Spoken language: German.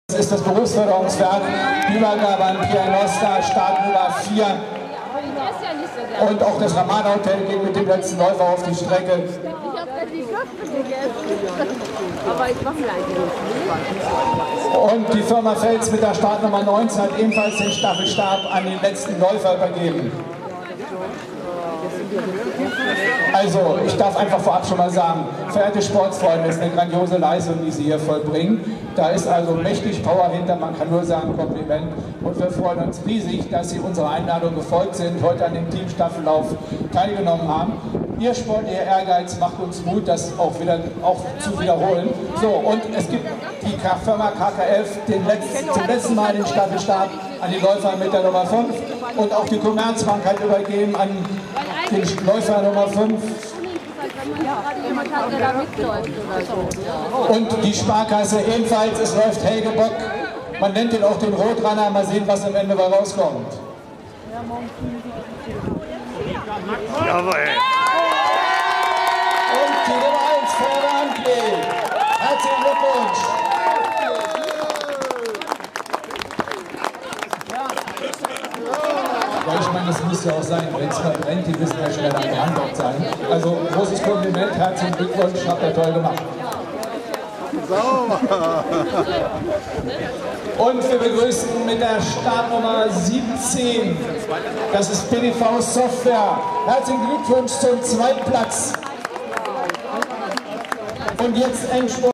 Das ist das Berufsförderungswerk, Übergabe an Pierre Noster, Startnummer 4. Und auch das Ramada Hotel geht mit dem letzten Läufer auf die Strecke. Ich habe die Köpfe gegessen. Aber ich mache mir eigentlich nicht. Und die Firma Fels mit der Startnummer 19 hat ebenfalls den Staffelstab an den letzten Läufer übergeben. Also, ich darf einfach vorab schon mal sagen, verehrte Sportsfreunde, es ist eine grandiose Leistung, die Sie hier vollbringen. Da ist also mächtig Power hinter, man kann nur sagen, Kompliment. Und wir freuen uns riesig, dass Sie unserer Einladung gefolgt sind, heute an dem Teamstaffellauf teilgenommen haben. Ihr Sport, Ihr Ehrgeiz macht uns Mut, das auch zu wiederholen. So, und es gibt die Firma KK11 zum letzten Mal den Staffelstab an die Läufer mit der Nummer 5 und auch die Commerzbank hat übergeben an den Läufer Nummer 5. Und die Sparkasse ebenfalls, es läuft Helge Bock. Man nennt ihn auch den Rotrunner, mal sehen, was am Ende bei rauskommt. Jawohl. Und die Nummer 1, Ferrari. Herzlichen Glückwunsch. Ja, ich meine, das muss ja auch sein, wenn es mal brennt, die müssen ja schnell am Antwort sein. Also, großes Kompliment, herzlichen Glückwunsch, habt ihr toll gemacht. Und wir begrüßen mit der Startnummer 17, das ist PDV Software. Herzlichen Glückwunsch zum zweiten Platz. Und jetzt Endspurt.